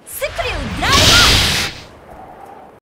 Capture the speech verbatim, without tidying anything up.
スプリュードライ